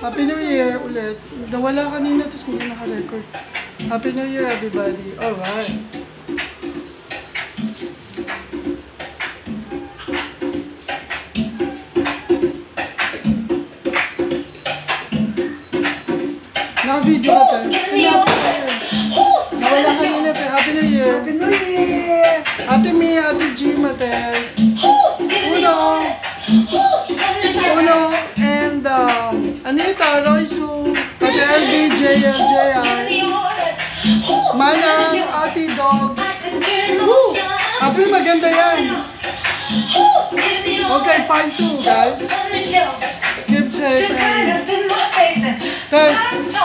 Happy New Year ulit. Nawala kanina tapos hindi naka-record. Happy New Year everybody. Alright. Naka-video ka tayo. Nawala kanina pero Happy New Year. Happy New Year! Ate Mi, Ate G, Mates. Uno, and Anita, Roysu, Ate LB, JL, JR, Manang, Ate Dog. Woo! Happy, maganda yan. Okay, part 2, guys. Keep safe and guys,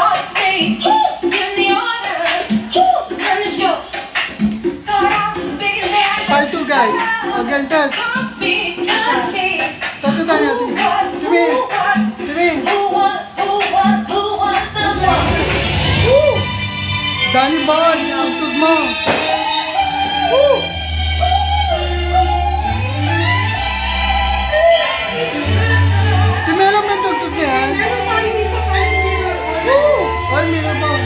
part 2, guys. Again, guys. Tatutan natin. Timi. Woo! Danny Bond, ang tug mo. Woo! Timi, alam mo ang tugtog niyan? Woo! Ay, meron ba?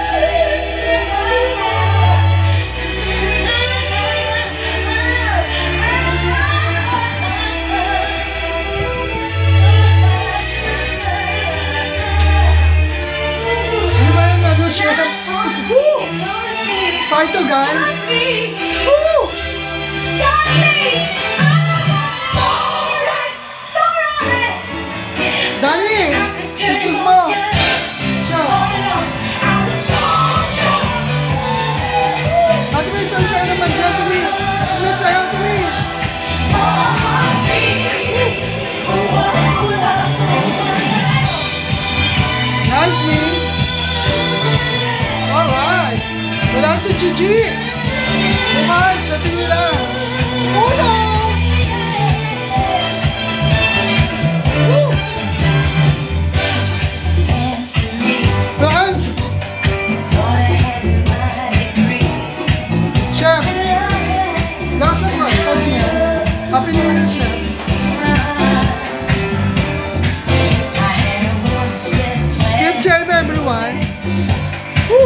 Part 2, guys. Woo! Dani! Tugtog mo! Siya! Ate may sasayaw naman dyan, Tumi! May sayaw, Tumi! Nice, me! Alright! Wala si Gigi! Bukas, natin nila! Uno! Woo! Dance! Chef! Lasa mo, sabi niya. Happy New Year, Chef! Keep safe, everyone! Woo!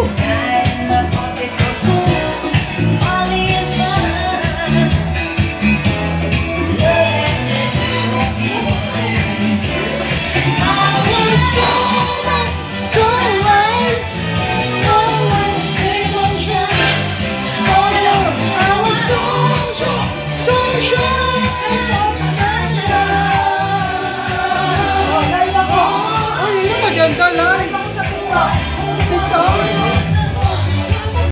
Maganda lang!